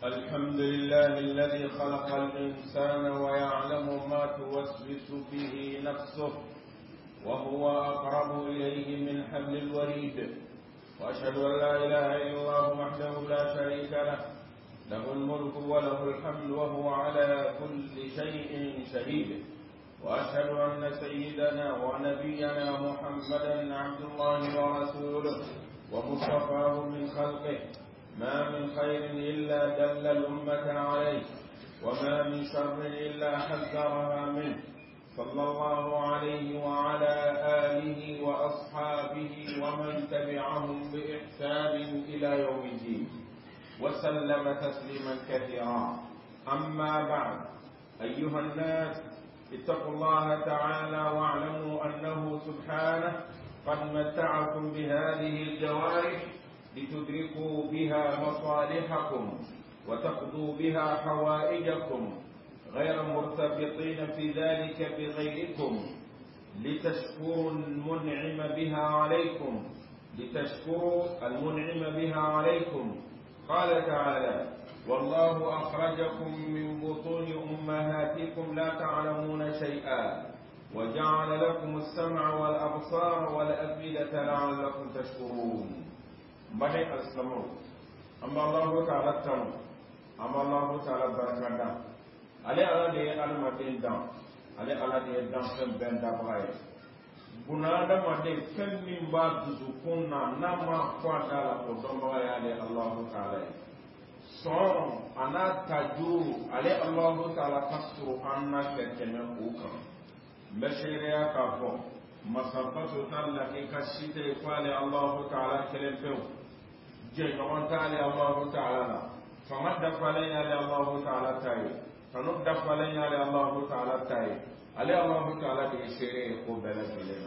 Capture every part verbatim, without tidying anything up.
الحمد لله الذي خلق الإنسان ويعلم ما توسوس به نفسه وهو أقرب إليه من حبل الوريد، وأشهد أن لا إله إلا الله وحده لا شريك له، له الملك وله الحمد وهو على كل شيء شهيد. وأشهد أن سيدنا ونبينا محمدا عبد الله ورسوله ومصطفاه من خلقه، ما من خير إلا دل الأمة عليه، وما من شر إلا حذرها منه، صلى الله عليه وعلى آله وأصحابه ومن تبعهم بإحسان إلى يوم الدين، وسلم تسليما كثيرا. أما بعد، أيها الناس، اتقوا الله تعالى واعلموا أنه سبحانه قد متعكم بهذه الجوارح لتدركوا بها مصالحكم وتقضوا بها حوائجكم، غير مرتبطين في ذلك بغيركم، لتشكروا المنعم بها عليكم لتشكروا المنعم بها عليكم. قال تعالى: والله أخرجكم من بطون أمهاتكم لا تعلمون شيئا وجعل لكم السمع والأبصار والأفئدة لعلكم تشكرون. بدأ السلام. أما الله تعالى تنو أما الله تعالى بركاته على على دي المدين دام على على دي دام سن بن دابغاي بنادا مدين فم من بعد زكونا نما قادالا قدومبغاي على الله تعالى صوم أنا تجو على الله تعالى كسر أنا كتنا أوكا بشريا كافو مسافة تعالى كشيته قال الله تعالى كلمته جيران تعالى الله تعالى فمد فلين على الله تعالى تاي فنود فلين على الله تعالى تاي على الله تعالى بشريا قبل بلنا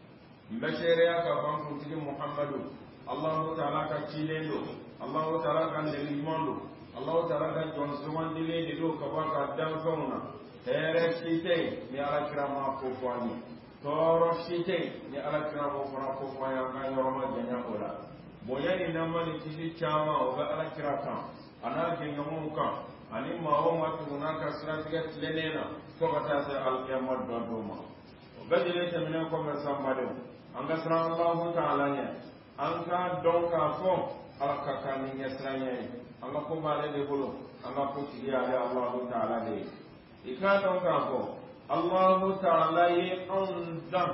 بشريا كافو كتير محمد الله تعالى كتيلندو الله تعالى كان للمندو الله تعالى كان جونسون ديلي دو كبا دانفونا هرشيتي ني على كرام كوفاني تورشيتي ني على كرام كوفاني كان يوم جنيا ولا boyani namani tili chama oga ala kirata ana gengamuka ani maoma tunaka siratiga tilenena ko kata sa alqiyamah dodoma obadile temina ko mesambade anga sallallahu ta'ala nya anga donka fo alaka kani nyasranya anga ko bale de bolo anga ko tiya ala Allah ta'ala de ika donka fo Allah ta'ala yi anda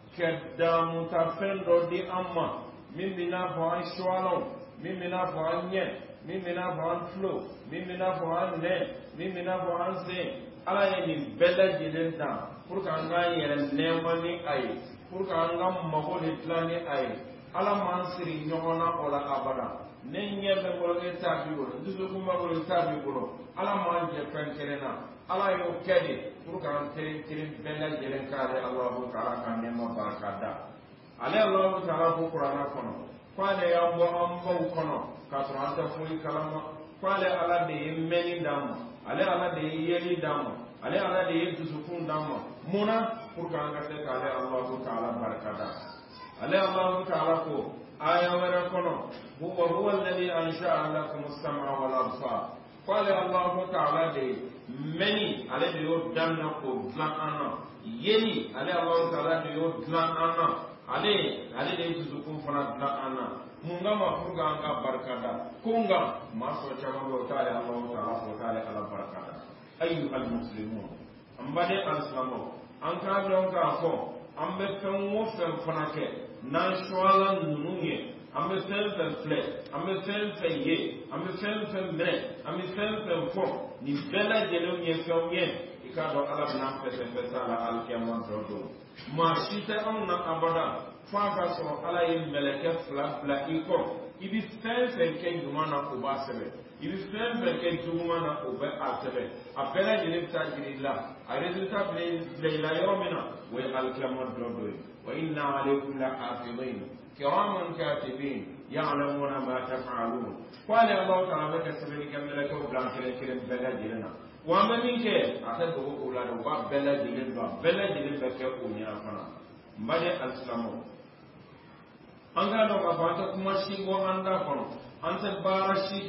kedamu tafendo di amma min mina fo an shwalo min mina fo an nye min mina fo an flo min mina fo an ne min mina fo an se ala ye ni bela jilenta pour que anga yere nemani ay pour que anga mago de plani ay ala man siri nyona ola abada ne nyebe ngolo ke tabi bolo dudu kuma bolo tabi bolo ala man je penkerena ala yo kedi pour que an tere tere bela jilen kare Allah ta'ala kan nema barakada ale Allah ta'ala ko Qur'ana kono kwale ya mbo ambo kono ka tranta fuli kalama kwale ala de meni damo ale ala de yeli damo ale ala de yusufun damo muna pour ka ngate kale Allah ta'ala barakada ale Allah ta'ala ko aya wara kono huwa huwa alladhi ansha'a lakum as-sam'a wal absar kwale Allah ta'ala de meni ale de yo danna ko plan ana yeli ale Allah ta'ala de yo plan ana ale ale de yusufun fana plan ana munga ma furga anga barakada kunga maso chama do tale Allah ta'ala ko tale ala barakada ayyuhal muslimun ambade al-islamu an ka don ka ko ambe fen wo fen fana ke nan shwala nuye ambe fen fen fle ambe fen fen ye ambe fen fen bre ambe fen fen fo ni bela jelo nye fen ye ikado ala nan fete fetala al-kiyamah do ma shita amna abada faka so ala yin meleke fla fla iko ibi fen fen ke jumana ko basebe ibi fen fen ke jumana ko ba asebe abela jilib tajrilla a resultat ble la yawmina wa al-kiyamah do wa inna alaykum la hafizin kiraman katibin ya'lamuna ma taf'alun qala Allah ta'ala ka sabili kamala ko blan kire kire bela jilana wa ma minke atado ko la do ba bela jilba bela jilba ke ko ni afana mbade al-islamu anga do ka bata kuma shi go anda kono anse bara shi ke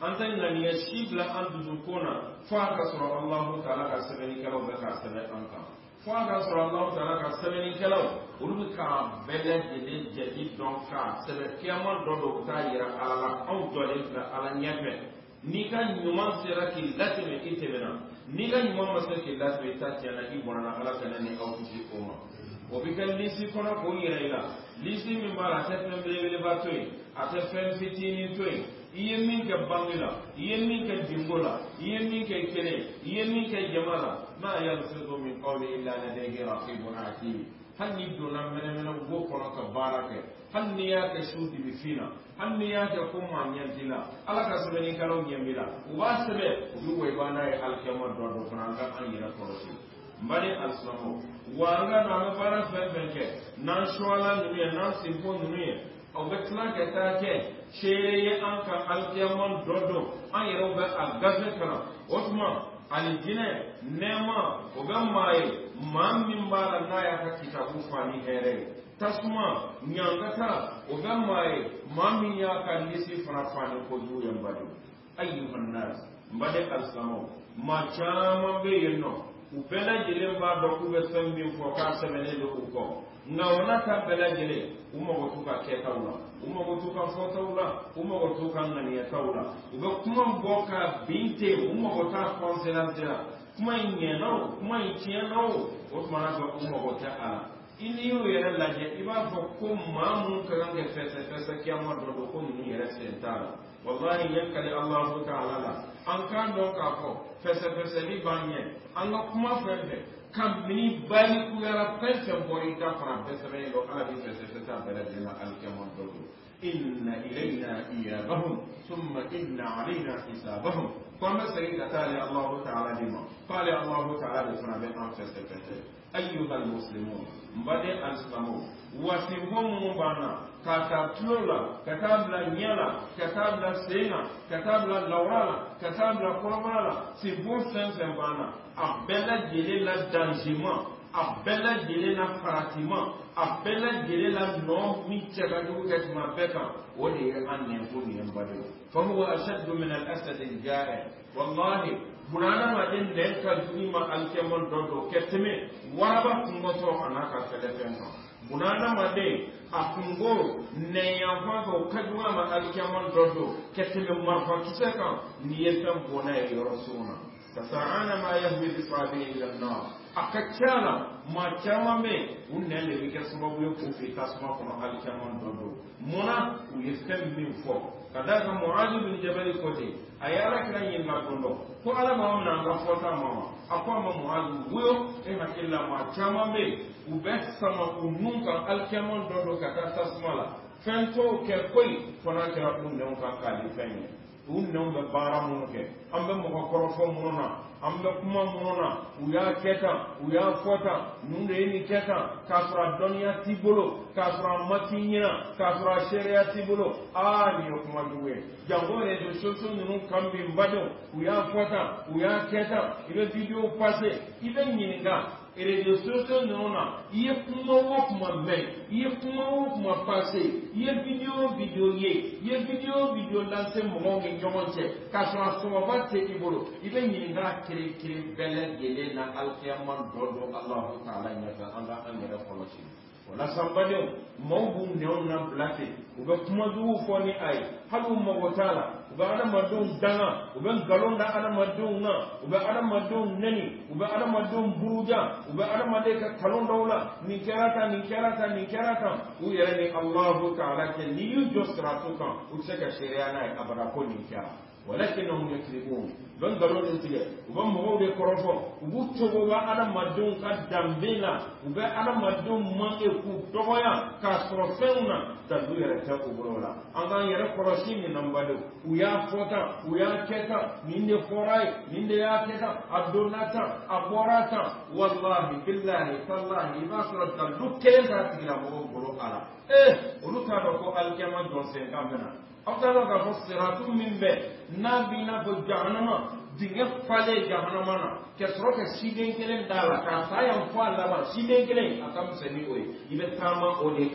anta ngani ya shibla an duzukona fa ka sura Allah ta'ala ka sabani kala ba ka sabani anka fa ka sura Allah ta'ala ka sabani kala ulu ka bele de jadi donc ka sabani kiyama do do ta yira ala au dole da ala nyabe ni kan nyuma sira ki latme itebena ni kan nyuma masaki latme ta tiana ibona ala kana ni au ji oma وبكل ليسي كنا كوني رأيلا ليسي من بارا تفهم بلي باتوي أتفهم فتيني توي يمين كبانغلا يمين كجمبولا يمين ككني يمين كجمالا ما يلفظ من قول إلا لديه رقيب عتيد هل يبدو من من وقوفنا كبارك هل نياك شوتي بفينا هل نياك كم عن ينتلا على كسبني كلام يميلا واسبه ويبغى يبانا الكلام دور دورنا كان يرى كورسي mbali alislamu wanga na mabara fenfenke nan shwala nuye nan simpo nuye au betla ketake sheye anka alkiyamon dodo an yero be agaze kana otuma alijine nema ogamaye mammi mbala naya ka kitabu fani here tasuma nyangata ogamaye mammi ya ka lisi farafani ko duya mbadi ayyuhan nas mbali alislamu machama be yeno upela jele ba do ku be sambi fo ka semene do ko nga wona ka bela jele umma go tuka ke tawla umma go tuka fo tawla umma go tuka ngani ya tawla ube kuma boka binte umma go ta konselantira kuma nyeno kuma icheno osmana go umma go ta ala ini yo yere laje iba fo ko mamun kan ga fese fese kiyama do do ko ni yere sentara wallahi yankali Allah ta'ala an kan do ka ko fese fese li banye an ga kuma fende kan mini bali ku yara fese bori ta fara fese me lo ala bi fese fese ta bala dina al kamon do inna ilayna iyabahum thumma inna alayna hisabahum kuma sai da tali Allah ta'ala dima qala Allah ta'ala bi sana bi an fese fese ayyuha al muslimun mbade al islamu wasihum bana katabla katabla nyala katabla sena katabla lawala katabla kormala sibu sensen bana abela jele la danjima abela jele na faratima abela jele la no mi chega du kesma beka wodi anne ko ni mbade fa huwa ashaddu min al asad al ja'i wallahi bunana ma den den ka duma al kemon dodo keteme waraba kungoto anaka telefen bunana ma de akungo ne yanfa ko kadwa ma alkiamon dodo keteme marfa kisaka ni yesam bona e rasuna tasana ma yahwi bi sabi ila an-nar akachala ma chama me unele bike sababu yo kufi tasma ko alkiamon dodo mona u yesam min fo kadaka muad bin jabal koti ayara kan yin makondo ko ala ma na ga fota mama akwa ma muad wuyo e makilla ma chama me ubet sama ununka alkemon dodo kata tasmala fento ke koy fona kera dum ne on ka kali fenye un ne on be bara munoke ambe mo ko rofo munona ambe kuma munona uya keta uya fota nunde ni keta kasra dunya tibolo kasra matinya kasra sheria tibolo a ni kuma duwe jangore de soso nunu kambi mbado uya fota uya keta ile video passé ile nyinga et les sociaux non il est comment comment mais il est comment comment passer il est vidéo vidéo il est vidéo vidéo lancer mon ngi ñomonte ka so so va te ibolo ibe ñi nga kire kire bele gele na alqiyamman dodo Allah ta'ala ñata anda angere foloci wala sambade mawbu neon na blate uga kuma du foni ay halu mo tala uga ana madun danga uga galonda ana madun na uga ana madun nani uga ana madun buruja uga ana madeka kalonda wala ni kerata ni kerata ni kerata u yere ni Allah ta'ala ke ni yu josratuka useka sheria na abara ko ni kya ولكنهم يكذبون بن قالوا انتي وبن مغو دي كروفو وبوتو با ادم مدون قدامبينا وبا ادم مدون ما اكو دوغيا كاسروفنا تدو يرتا وبرولا ان يرا كروشي من نمبادو ويا فوتا ويا كيتا من دي فوراي من دي يا كيتا ادوناتا ابوراتا والله بالله والله ما صرت دو كيتا تيلا مغو برو على ايه ولوكا دو الكيما دون سين كامنا after that for siratu minbe nabina ko jahannama dinga fale jahannama na kesro ke siden kelen dala ka sayam fa la ba siden kelen akam seni oy ibe tama ode kan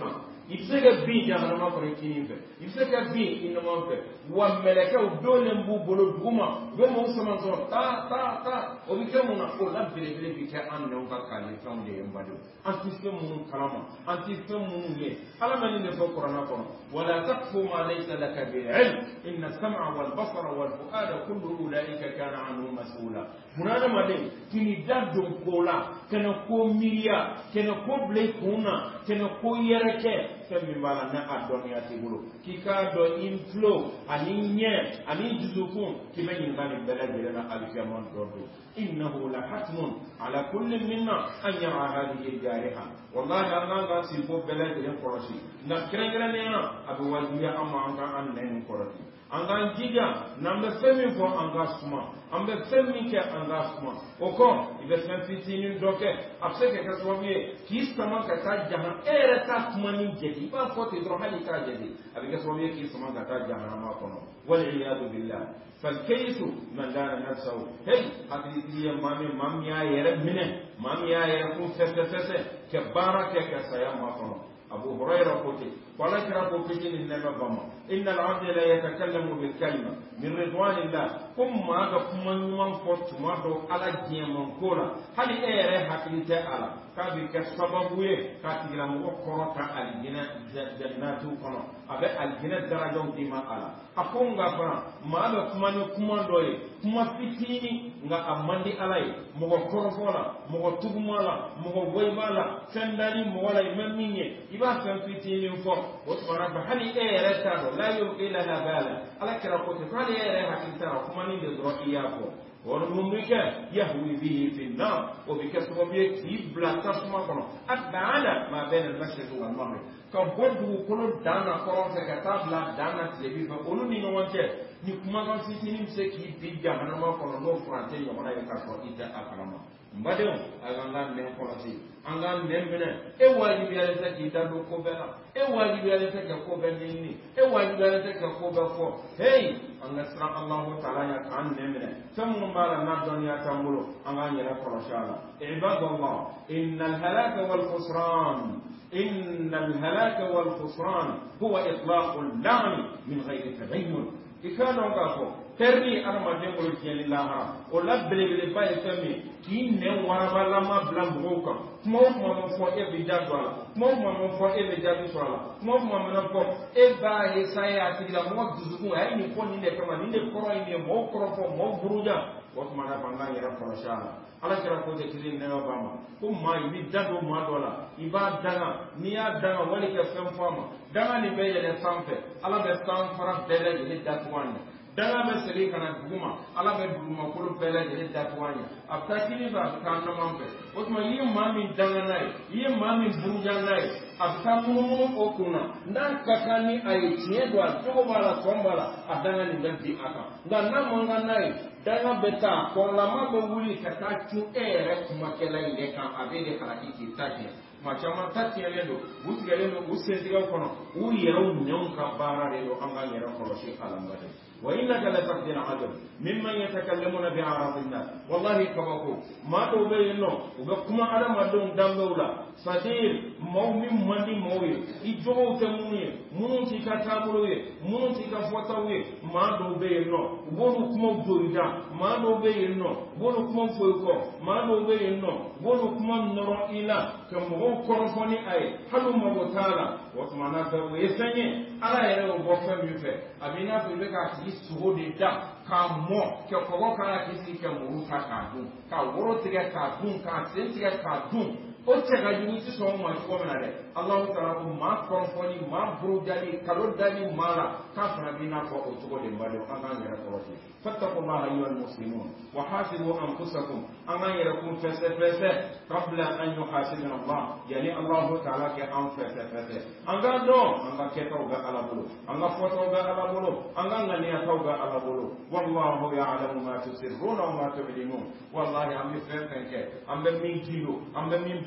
ibsega bi jahannama ko kini fe ibsega bi inama fe wa malaka dole mbu bolo duma be mo sama so ta ta ta o bi ke mo na ko la bele bele bi ke an no ka kali fam de mbado anti fe mo kalama anti fe mo ye ala mani ne fo qur'ana ko wala taqfu ma laysa laka bil ilm inna as-sam'a wal basara wal fu'ada kullu ulaika kana anhu mas'ula munana made kini daddo kola kana ko miya kana ko ble kuna kana ko yereke femmi bala na adonia tibulu kika do inflow ani nye ani juzukun kimenyi ngani bela bela na alfiamon dodo innahu la hatmun ala kulli minna an yara hadhihi jariha wallahi ananga sibo bela bela koroshi na krengre ne na abu wajiya amma anga an nen koroshi anga jiga nambe femmi fo anga suma ambe femmi ke anga suma oko ibe senfitini doke apseke ka sobiye kisama ka ta jahan era ta kumani jadi ba ko te dro hali ka jadi abike sobiye kisama ka ta jahan ma kono wal iyad billah fal kaysu man dana nafsuhu hey hadisi mami mamiya yere mine mamiya yere ku fese fese ke baraka ka sayama kono أبو هريرة قلت ولا كرهوا في النبي بما إن العبد لا يتكلم بالكلمة من رضوان الله ثم هذا كمان من قط ما دو على جيم كولا هل إيه حكيت على كابي كسببوه كاتيرا مقرطة الجنة جنات كنا أبى الجنة درجة ديما على أكون غفرا ما هذا كمان كمان دوي كمان فتيني nga amandi alay mugo korfola mugo tugumala mugo waymala sandali mo wala imaminye iba san fitini fo wotmara ba hali e retado la yulqila la bala alakra ko hali e hakita kuma ni de dro iyako wala mumika yahwi bihi fi an-nar wa bikasbu bi kibla tasma kono atba'ala ma bayna al-mashriq wal maghrib kam bodu kono dana ko se ka tabla dana tlebi fa onu ni no wonte ni kuma kan fitini mse ki bi jahannama kono no frante yo wala ka ko ita akalama mbadeo aganga ne ko lati anga nembene e wajibi ya ta ki ta do ko bela e wajibi ya ta ka ko ben ni e wajibi ya ta ka ko ba ko hey anga sra Allah taala ya kan nembene tamu mala na dunya tamulo anga nyara ko shala ibadallah innal halaka wal khusran innal halaka wal khusran huwa itlaq al-la'n min ghayri tabayyun ikano ngako terni arama dengolo tieni laha o labbele bele baye fami ki ne waraba lama blambo ka mo mo mo fo e bi jadwala mo mo mo fo e be jadu swala mo mo mo no fo e ba he sai atila mo duzuku ay ni ko ni ne kama ni ne koro ni mo koro fo mo buruja o ma na banga yara ko shala ala kira ko te kilin ne bama ko mai mi jado mo dola iba danga ni ya danga wali ka fem fama danga ni be le sampe ala be sam fara bele ni datwani danga be seri kana duguma ala be duguma ko bele ni datwani abtakini ba kanna mambe o ma yi mami danga nai yi mami buruja nai abtamu o kuna ndan kakani ay tiedo to bala kombala adanga ni ngati aka ndan manga nai danga beta ko la mambo wuli kata tu ere kuma kela ile kan abede harakiti taje machama tati yendo buti yendo usendiga kono u yero nyonka bara relo anga yero ko shi alambade wa innaka la taqdil adab mimman yatakallamuna bi aradillah wallahi kabako ma do be no ube kuma ada madon dambewla sadir mawmin mandi moye ijowo te munye munun ti katabuloye munun ti ka fotawe ma do be no bolu kuma dorida ma do be no bolu kuma foyko ma do be no bolu kuma noro ila kamo korofoni ay halu mabotala watmana be yesanye ala yere o bofa mi fe abina be be ka ti suho de da ka mo ke ko ka ti ti ke mo ka ka dun ka woro ti ka dun ka tin ti ka dun o te ga ju ti so mo ko na de Allah taala ko ma korofoni ma buru dali kalo dali mala ka fara bina ko o to de mbado anga yere ko ti fattaqullaha ayyuhal muslimun wa hasibu anfusakum anga yere ko fese fese qabla an yuhasibana Allah yani Allah taala ke an fese fese anga do anga ke to ga ala bulu anga foto ga ala bulu anga ngani ya to ga ala bulu wallahu ya'lamu ma tusirruna wa ma tu'linun wallahi am yufenke am be min kilo am be min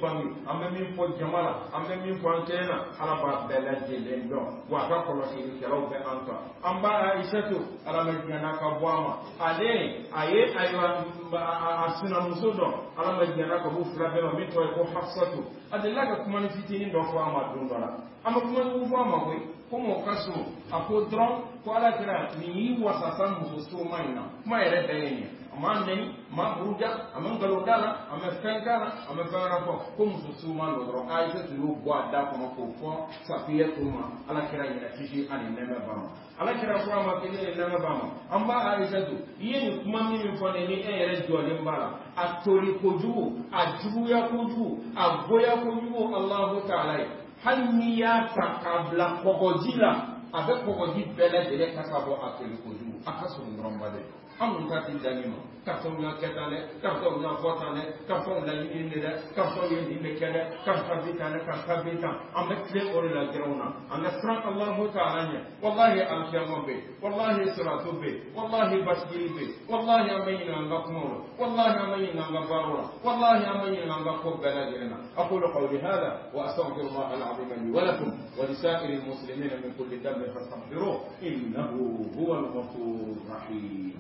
bangi ambe min fo jamala ambe min fo antena ala ba bela jelen do wa ka ko si ke ro be anta amba aishatu ala majana ka bwama ale aye aywa asuna musudo ala majana ka bu fla be mi to ko hafsatu adela ka kuma ni fitini do fo ama dundala ama kuma ni fo ama ko ko mo kaso apodron ko ala kira ni wasasa mususo maina kuma ere be amande ma buruja amangalo dala amefenkana amefana ko kum susuma lodro aisha tu bwa da ko ko ko safiya tuma ala kira ina tishi ani neme bama ala kira ko ma kile neme bama amba aisha tu yeni kuma mi fo ne ni ere jole mbala atori koju ajubu ya koju agoya koju allah ta'ala hanniya takabla kokojila abe kokoji bele dele kasabo atori koju akaso ngromba de amun ta ti danima karton na ketale karton na fotale karton la yinile karton yinile kele karton vitale karton vita ametle ore la grona anasra allah ta'ala ne wallahi al-qiyamah be wallahi siratu be wallahi basbiri be wallahi amayna ngakmur wallahi amayna ngabara wallahi amayna ngakko baladirna aqulu qawli hadha wa astaghfirullah al-azim li wa lakum wa li sa'iril muslimin min kulli dhanbin fastaghfiruhu innahu huwal ghafurur rahim.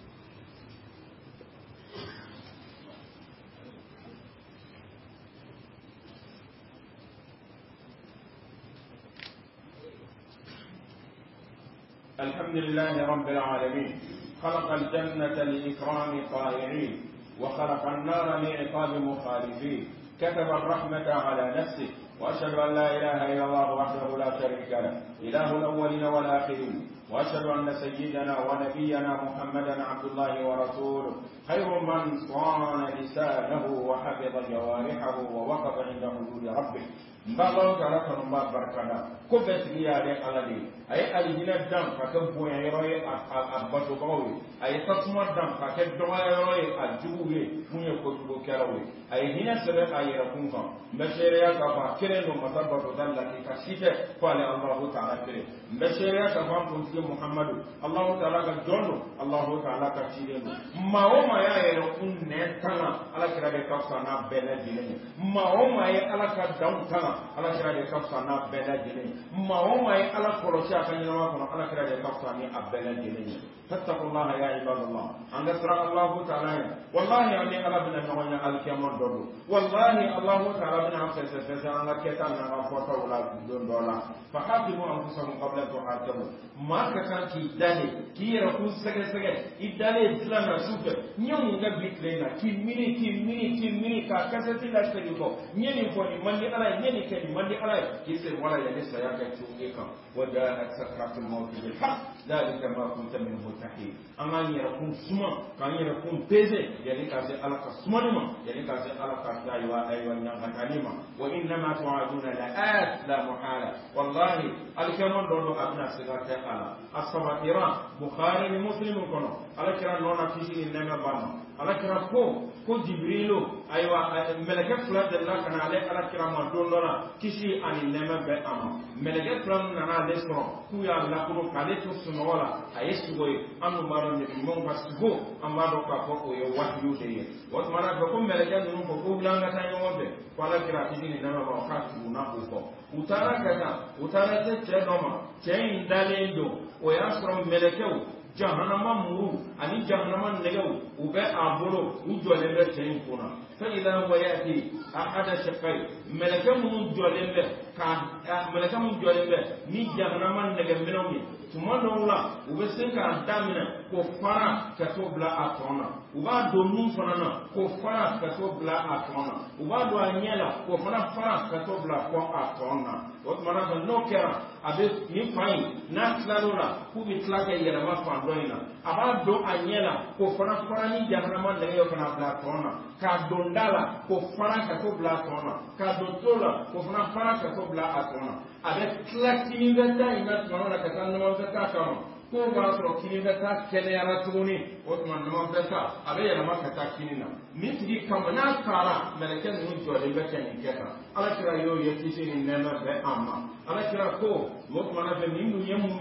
الحمد لله رب العالمين خلق الجنة لإكرام طائعين وخلق النار لعقاب مخالفين كتب الرحمة على نفسه وأشهد أن لا إله إلا الله وحده لا شريك له إله الأولين والآخرين وأشهد أن سيدنا ونبينا محمدا عبد الله ورسوله خير من صان لسانه وحفظ جوارحه ووقف عند حدود ربه mbalo kala kan mba barkada ko betri yare alali ay alijina dam ka kan boya yoy abato bawi ay tasma dam ka ke do yoy ajuwe munye ko do karawe ay hina sebe ay rakun kan mbesere ya ka ba kire no masabato dalla ki ka site qala allah ta'ala kire mbesere ya ka ba ko muhammadu allah ta'ala ka jono allah ta'ala ka chire no maoma ya yere kun ne tana ala kira de ka sana bele dilene maoma ya ala ka daun tana ala kira de kafsa na bela jene ma o mai ala korosi akan yawa kono ala kira de kafsa ni abela jene fattaqullaha ya ibadallah anga sura allah ta'ala wallahi ani ala bina nawanya al kiyamon dodo wallahi allah ta'ala bina afsa sa anga keta na fota wala don dola fa hadimu anfusakum qabla tuhasabu ma ka kan ki dale ki yara ku sege sege idale islama sufe nyum nga bitlena ki mini ki mini ki mini ka kasati la sege ko nyeni ko ni mandi ala nyeni ke ni mandi ala kise wala ya lisa ya ka tuika waja'at sakratul maut bil haqq dalika ma kunta minhu tahid amani yakun suma kan yakun peze yani ka se ala ka suma ma yani ka se ala ka daiwa aywa nyanga kalima wa inna ma tu'aduna la at la muhala wallahi alkamon dodo abna sigata ala as-sabatira bukhari ni muslim kono ala kira nona kisi ni nema bama ala kira ko ko jibrilo aywa meleke fula de la kana ale ala kira ma dondora kisi ani nema be ama meleke fula na ale so ku ya la ko kale to suno wala ayesu boy anu maro ne mo basugo amado ka ko ko yo wahyu de wat mara ko meleke no ko ko blanga tan yo be wala kira kisi ni nema ba ka tu na ko utara kata utara te chenoma chen dalendo o ya soro melekeu jahannama muru ani jahannama negeu ube aburo ujolembe chen kuna fa ila wa yati ahada shaqai melekemu jolembe ka melekemu jolembe ni jahannama negembe nomi tumando la ube senka damina ko fara ka to bla atona uba do nun fanana ko fara ka to bla atona uba do anyela ko fara fara ka to bla ko atona wat maraba no kera abe ni fai na tlarola ku bi tlaka yera ma fandoina aba do anyela ko fara fara ni jahannama le yo kana bla atona ka dondala ko fara ka to bla atona ka do tola ko fara fara ka to bla atona abe tlaki ni beta ina tlarola ka tan no beta kama ko ba so kini beta kele yara tuni otman no beta abe yara ma ka kini na mitri kama na kara meleken no jode beta ni keta ala kira yo yeti ni nema be amma ala kira ko otman be mindu yemu ye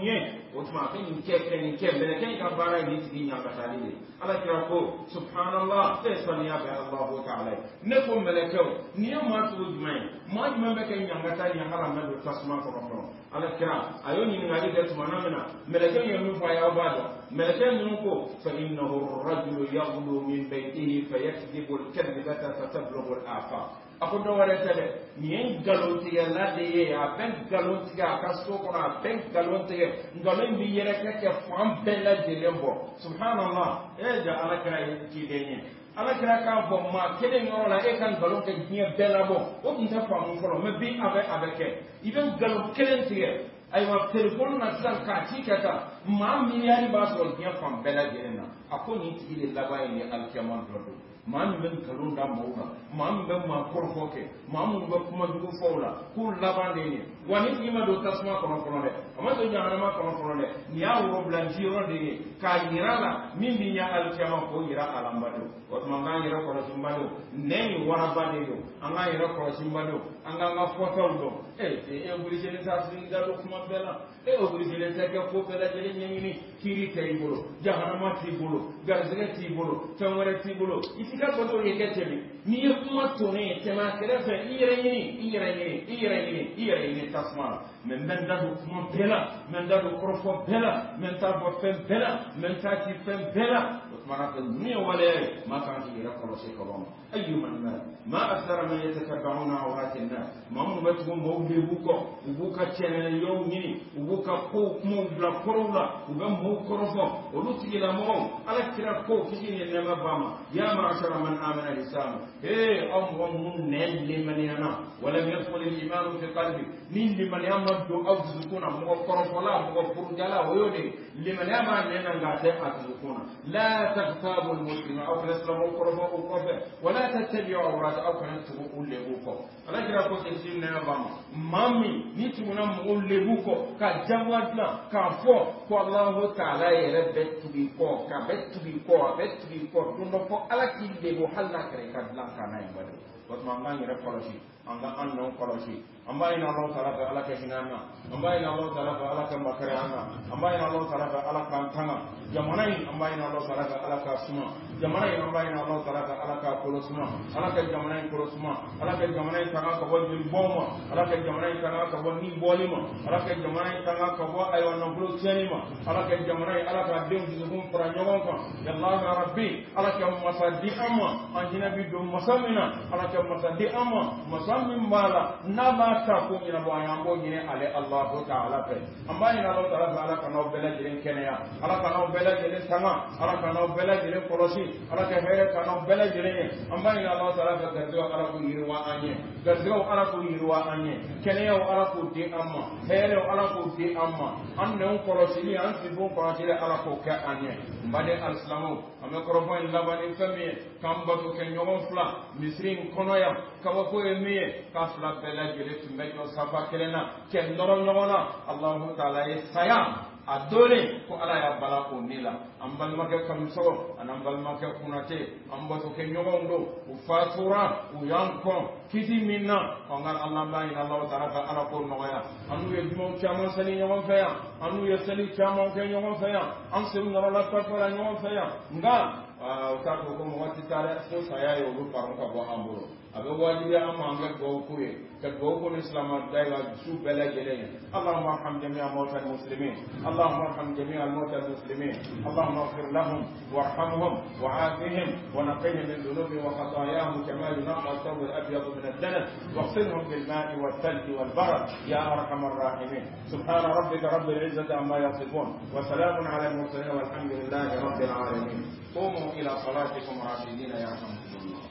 وتما كن كيف كن كيف لكن كبارا يتجي نعبتالي على كراكو سبحان الله تسمى الله تعالى نكون ملكو نيوم ما تقول جمعي ما جمع بكين نعبتالي على مدى تسمى فرقم على كرا أيوني نعالي تسمعنا منا ملكين يوم فيا بعدا ملكين ينكو فإنه الرجل يغدو من بيته فيكذب الكذبة فتبلغ الآفاق أقول دوارة تلي مين قالونتي لا ديه أبين قالونتي أكاسوكنا أبين قالونتي قالون بيرك كفام بلا جلبو سبحان الله إيه جا على كرا يكيدني على كرا كابو ما كده نورا إيه كان قالون كجنيه بلا بو وبنتا فامو فلو مبي أبي أبي كه إذا قالون كلنتي أيوة تلفون نسال كاتي كذا ما ملياري باس والجنيه فام بلا جلنا أكون يتيجي لبايني الكمان بردو maa min bɛ nkalon da maaw la maa min bɛ maa kɔrɔfɔ kɛ maa minnu bɛ kuma jugu fɔ o la k'u laban de ye wa ni tigi ma don tasuma kɔnɔ fɔlɔ dɛ a ma don jahanama kɔnɔ fɔlɔ dɛ nin y'a worobila jiyɔrɔ de ye k'a yira la min bɛ ɲɛ alikiyama k'o yira alanba don o tuma an k'an yɛrɛ kɔlɔsi n ba don nɛn ni waraba de don an k'an yɛrɛ kɔlɔsi n ba don an k'an ka fɔtaw dɔn ee e obiliselen t'a sigi da don kuma bɛɛ la e obiliselen tɛ kɛ ko bɛɛ lajɛlen ɲɛɲini kiiri tɛ i bolo jahanama t'i bolo garisɛgɛ t'i bolo fɛn wɛrɛ t'i bolo i ka fɔtɔ ye kɛ tɛmɛ n'i ye kuma tonnen tɛmɛ a kɛrɛfɛ i yɛrɛ ɲini i yɛrɛ ɲini i yɛrɛ ɲini i yɛrɛ ɲini tasuma la mɛ n bɛ n da don kuma bɛɛ la n bɛ n da don kɔrɔfɔ bɛɛ la n bɛ n t'a fɔ fɛn bɛɛ la n bɛ n t'a ci fɛn bɛɛ la o tumana fɛ ninnu ye waleya ye maa kan k'i yɛrɛ kɔlɔsi ka bɔ ma أيها الناس ما أكثر من يتتبعون عورات الناس ما هم بتقوم بوجبوكا وبوكا تشانا يومي وبوكا كوك مو بلا كرولا وبم مو كروفا ولوتي إلى مو على كرا كوك كذي إنما باما يا معشر من آمن الإسلام إيه أم ومن نل لمن ينا ولم يدخل الإيمان في قلبي مين لمن يمد أو تزكونا مو كروفلا مو كروجلا ويودي لمن يمن لنا قاعد أتزكونا لا تغتابوا المسلم أو تسلموا كروفا وكروفا ولا لا تتبعوا عورات أو كانت تقول لبوكو أنا كده أقول تسير نعم مامي نتمنى نقول لبوكو كجوادنا كفو كالله تعالى يربط تبيكو كبت تبيكو بت تبيكو دونكو على كل لبو حلا كريكا بلان كنا يبدو وتمنى يربط كلاشي أنغا أنو كلاشي أما إن الله تعالى على كشنانا أما إن الله تعالى على كمكريانا أما إن الله تعالى على كانتنا جمانين أما إن الله تعالى على كاسما جمانين أما إن الله تعالى على كولسما على كجمانين كولسما على كجمانين كنا كبر جنبوما على كجمانين كنا كبر نيبوليما على كجمانين كنا كبر أيوة نبلو سينما على كجمانين على كديم جزهم فرانيوكا يا الله يا ربي على كمسادي أما أنجنا بدو مسامنا على كمسادي أما مسامين بالا نبا تكون إلى بويانبو جنة على الله تعالى في أما إن الله تعالى على كناو بلا جرين كنيا على كناو بلا جرين سما على كناو بلا جرين كروسي على كهير كناو بلا جرين أما إن الله تعالى كذبوا على كل يروى أني كذبوا على كل يروى أني كنيا على كل دي أما هير على كل دي أما أنهم كروسي أن تبون كروسي على كل كأني بعد الإسلام أما كربان لبنان فمي كم بدو كنيوم فلا مصرين كنايا كوكو يمي كفلا بلا جرين مجلو سافا كلنا كنورا نورا الله تعالى يسيا adole ko ala ya bala ko nila ambal make kam so anambal make kunate ambato ke nyogondo ufatura uyanko kiti minna ongal allah bayin allah ta'ala ala ko noya anu ye dimo chama sali nyogon faya anu ye sali chama ke nyogon faya an sim norola tapara nyogon faya nga utako ko mo wati tare so saya yo lu paron ka bo amburo abe wajibi amma anga go kuye ka go ko islam daiwa su bela gelenya allahumma arham jami'a mawta almuslimin allahumma arham jami'a mawta almuslimin allahumma ighfir lahum warhamhum wa'afihim wa naqihim min dhunubihim wa khatayahum kama yunqqa ath-thawb al-abyad min ad-danas waghsilhum bil ma'i wal-thalj wal-barad ya arhamar rahimin subhana rabbika rabbil izzati amma yasifun wa salamun ala al-mursalin walhamdulillahi rabbil alamin قوموا إلى صلاتكم راشدين يرحمكم الله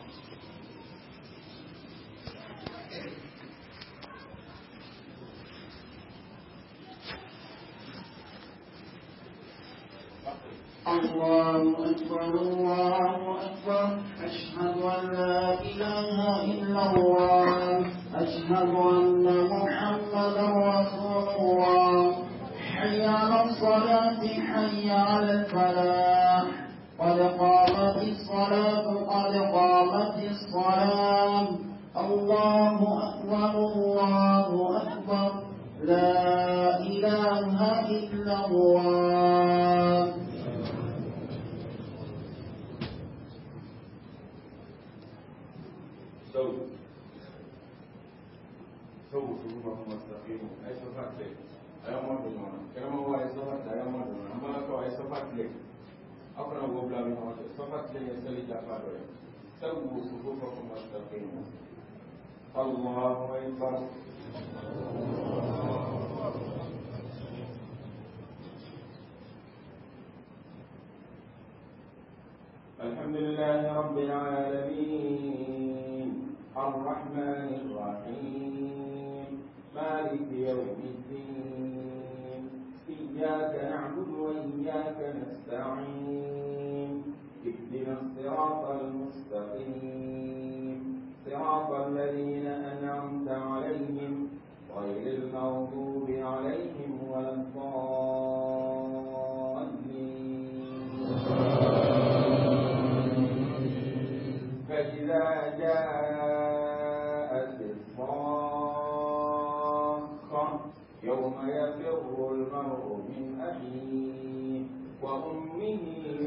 الله أكبر الله أكبر أشهد أن لا إله إلا الله أشهد أن محمدا رسول الله حي على الصلاة حي على الفلاح قد قامت الصلاة قد قامت الصلاة الله أكبر الله أكبر لا إله إلا الله سووا صفوفكم واستقيموا أي صفات لك أيام مدونا كلام هو أي صفات أيام مدونا أما لك أي صفات لك أقرأ قبل من هذا صفات لك يسلي جفاده سووا صفوفكم واستقيموا الله أكبر الحمد لله رب العالمين الرحمن الرحيم مالك يوم الدين إياك نعبد وإياك نستعين اهدنا الصراط المستقيم صراط الذين أنعمت عليهم غير المغضوب عليهم ولا الضالين فإذا جاءت الصاخة يوم يفر المرء من أخيه وأمه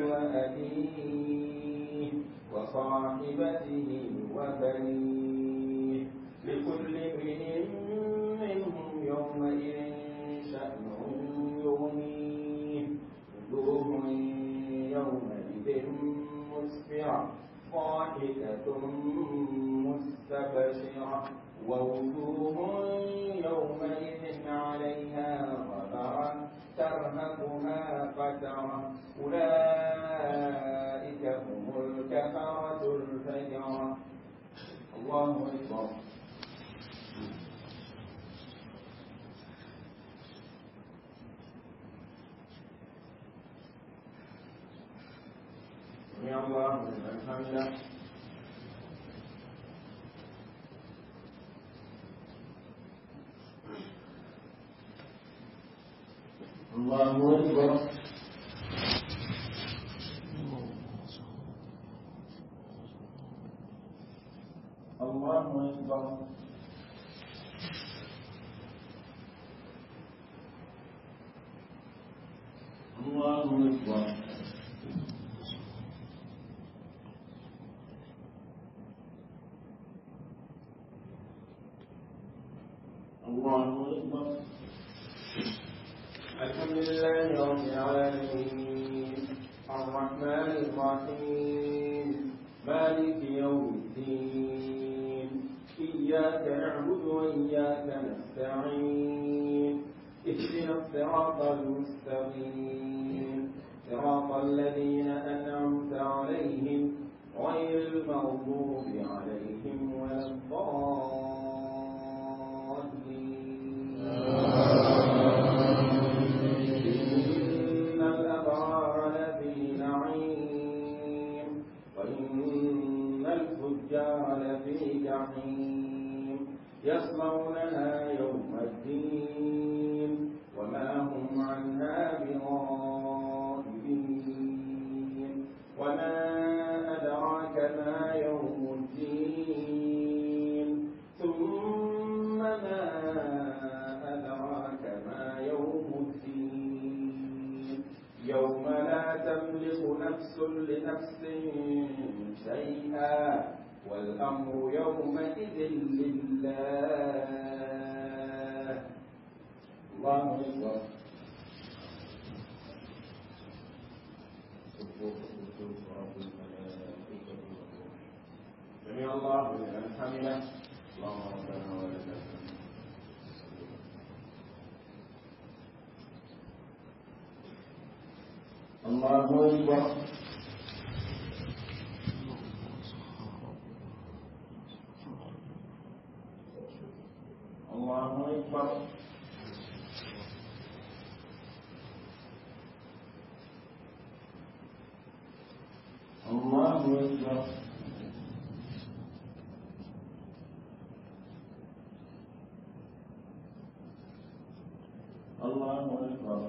وأبيه وصاحبته وبنيه لكل امرئ منهم يومئذ شأن يغنيه وجوه يومئذ مسفرة ضاحكة مستبشرة ووجوه يومئذ عليها غبرة ترهقها قترة أولئك هم الكفرة الفجرة الله أكبر سمع الله لمن حمده الله أكبر الله أكبر الله أكبر الله أكبر الحمد لله رب العالمين الرحمن الرحيم مالك يوم الدين إياك نعبد وإياك نستعين اهدنا الصراط المستقيم صراط الذين أنعمت عليهم غير المغضوب عليهم ولا الضالين إن الأبرار لفي نعيم وإن الفجار لفي جحيم يصلونها يوم الدين وما هم عنها بغائبين وما أدراك ما يوم الدين ثم ما أدراك ما يوم الدين يوم لا تملك نفس لنفس شيئا والأمر يومئذ لله الله أكبر سمع الله لمن حمده اللهم ربنا ولك الحمد الله أكبر الله أكبر الله أكبر الله أكبر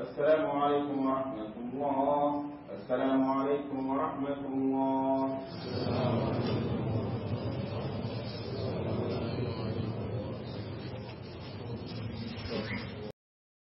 السلام عليكم ورحمة الله. السلام عليكم ورحمة الله.